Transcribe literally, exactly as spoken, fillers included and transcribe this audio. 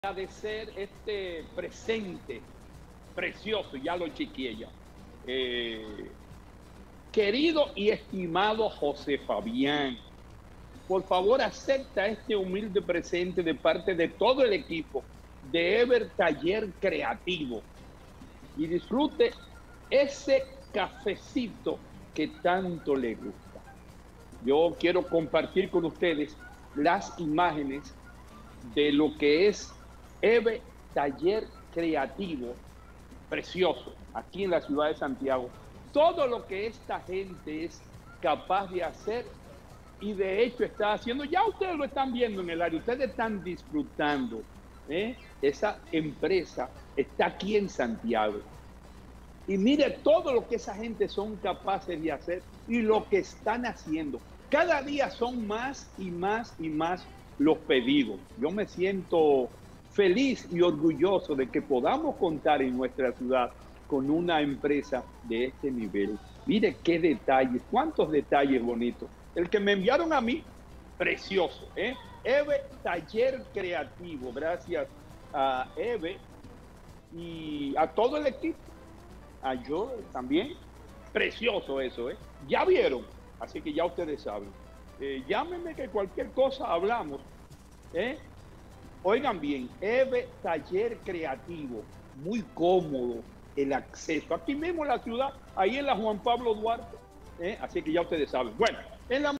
Agradecer este presente precioso, ya lo chequeé ya. Eh, querido y estimado José Fabián, por favor acepta este humilde presente de parte de todo el equipo de Ever Taller Creativo y disfrute ese cafecito que tanto le gusta. Yo quiero compartir con ustedes las imágenes de lo que es Ever Taller Creativo, precioso, aquí en la ciudad de Santiago. Todo lo que esta gente es capaz de hacer y de hecho está haciendo, ya ustedes lo están viendo en el área, ustedes están disfrutando. ¿eh? Esa empresa está aquí en Santiago. Y mire todo lo que esa gente son capaces de hacer y lo que están haciendo. Cada día son más y más y más los pedidos. Yo me siento feliz y orgulloso de que podamos contar en nuestra ciudad con una empresa de este nivel. Mire qué detalles, cuántos detalles bonitos. El que me enviaron a mí, precioso. ¿eh? Eve Taller Creativo, gracias a Eve y a todo el equipo. A yo también, precioso eso. ¿eh? Ya vieron, así que ya ustedes saben. Eh, llámenme que cualquier cosa hablamos. ¿eh? Oigan bien, Ever Taller Creativo, muy cómodo el acceso. Aquí mismo en la ciudad, ahí en la Juan Pablo Duarte, ¿eh? así que ya ustedes saben. Bueno, en la